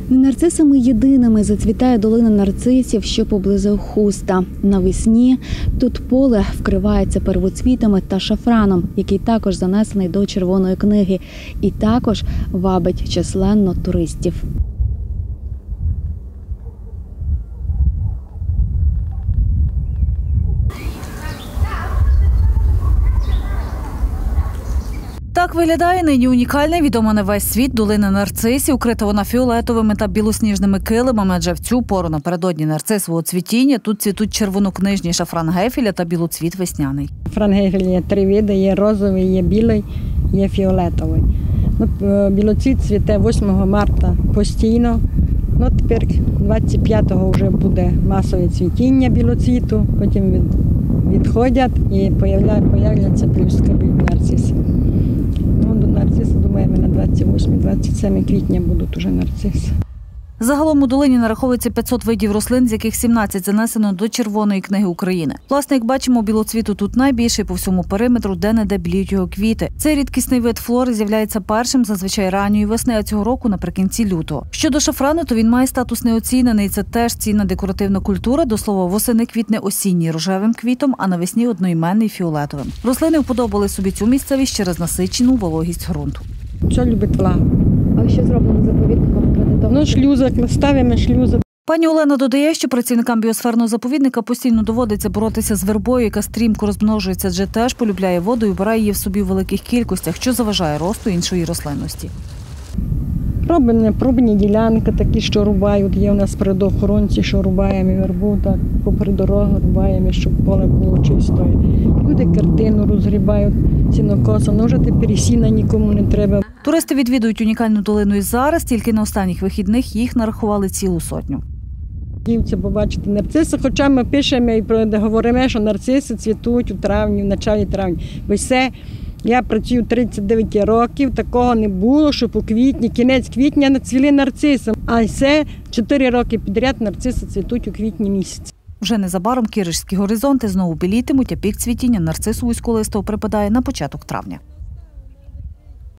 Не нарцисами єдиними зацвітає долина нарцисів, що поблизу Хуста. Навесні тут поле вкривається первоцвітами та шафраном, який також занесений до Червоної книги і також вабить численно туристів. Так виглядає нині унікальна, відома на весь світ долина нарцисів. Укрита вона фіолетовими та білосніжними килимами, адже в цю пору напередодні нарцисового цвітіння тут цвітуть червонокнижні шафран гефіля та білоцвіт весняний. Шафран гефіля є три види, є розовий, є білий, є фіолетовий. Білоцвіт цвіте 8 марта постійно. Тепер 25-го вже буде масове цвітіння білоцвіту, потім відходять і появляться плюскаві нарциси. До нарциси, думаємо, на 28-27 квітня будуть уже нарциси. Загалом у долині нараховується 500 видів рослин, з яких 17 занесено до Червоної книги України. Власне, як бачимо, білоцвіту тут найбільший по всьому периметру, де-не-де біліють його квіти. Цей рідкісний вид флори з'являється першим зазвичай ранньої весни, а цього року наприкінці лютого. Щодо шафрану, то він має статус неоцінений. Це теж цінна декоративна культура. До слова, восени квітне осінній рожевим квітом, а навесні одноіменний фіолетовим. Рослини вподобали собі цю місцевість через насичену вологість ґрунту. Що любить влагу? А що зроблено заповідником? Шлюзок, ставимо шлюзок. Пані Олена додає, що працівникам біосферного заповідника постійно доводиться боротися з вербою, яка стрімко розмножується, адже теж полюбляє воду і вбирає її в собі в великих кількостях, що заважає росту іншої рослинності. Робимо пробні ділянки такі, що рубають. Є у нас природоохоронці, що рубаємо вербу, так попри дорогу рубаємо, щоб поле було чисте. Люди картину розгрібають сінокосом, вже тепер сіна нікому не треба. Туристи відвідують унікальну долину і зараз, тільки на останніх вихідних їх нарахували цілу сотню. Дівці побачити нарциси, хоча ми пишемо і говоримо, що нарциси цвітуть у травні, в началі травня. Бо все, я працюю 39 років, такого не було, щоб у квітні, кінець квітня нацвіли нарциси. А все 4 роки підряд нарциси цвітуть у квітні місяці. Вже незабаром кіришські горизонти знову білітимуть, а пік цвітіння нарцису вузьколистого припадає на початок травня.